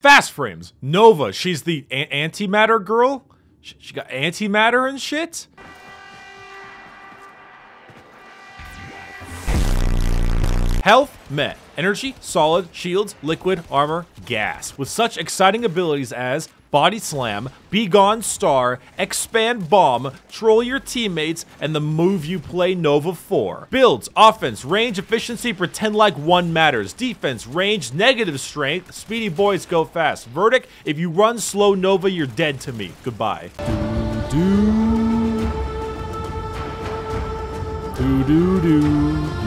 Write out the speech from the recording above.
Fast frames. Nova, she's the antimatter girl? She got antimatter and shit? Health, met. Energy, solid. Shields, liquid. Armor, gas. With such exciting abilities as Body Slam, Be Gone Star, Expand Bomb, Troll Your Teammates, and the move you play Nova for. Builds, offense, range, efficiency, pretend like one matters. Defense, range, negative strength, speedy boys go fast. Verdict, if you run slow Nova, you're dead to me. Goodbye. Do do do do.